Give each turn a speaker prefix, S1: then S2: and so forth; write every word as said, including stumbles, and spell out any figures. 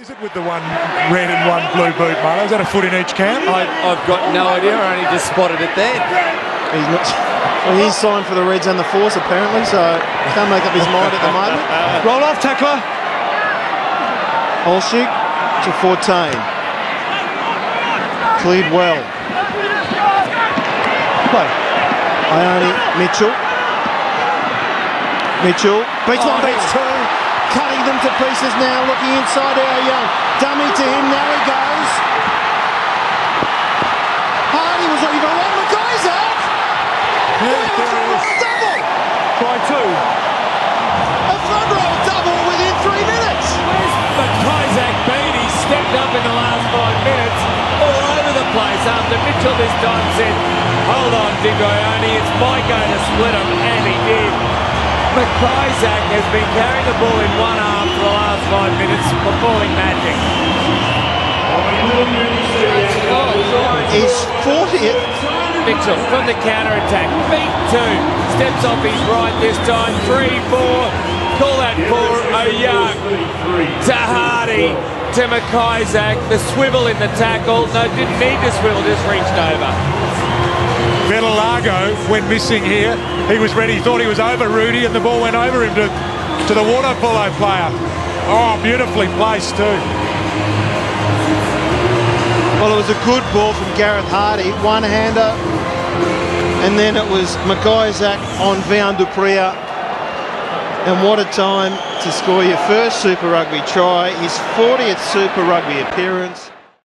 S1: Is it with the one red and one blue boot, Marlo? Is that a foot in each camp?
S2: I, I've got no idea. I only just spotted it there.
S3: He's not. Well, he's signed for the Reds and the Force apparently, so can't make up his mind at the moment.
S1: Roll off, tackler.
S3: Olsik to fourteen. Cleared well. Play. Ione Mitchell. Mitchell beats one, beats two. Cutting them to pieces now, looking inside our Young. Dummy to him, now he goes. Hardy was not even wrong, McIsaac!
S1: Yeah, there he is.
S3: Double!
S1: Try two.
S3: A front row double within three minutes!
S2: Where's McIsaac been? He stepped up in the last five minutes, all over the place after Mitchell this time said, hold on, Ione, it's my go to split him, and he did. McIsaac has been carrying the ball in one arm for the last five minutes, performing magic.
S3: His fortieth.
S2: Mitchell from the counter-attack, beat two, steps off his right this time, three, four, call that for a Young, to Hardy, to McIsaac, the swivel in the tackle, no, didn't need to swivel, just reached over.
S1: Lago went missing here. He was ready, thought he was over Rudy, and the ball went over him to, to the water polo player. Oh, beautifully placed too.
S3: Well, it was a good ball from Gareth Hardy, one-hander, and then it was McIsaac on Vian Dupria. And what a time to score your first Super Rugby try, his fortieth Super Rugby appearance.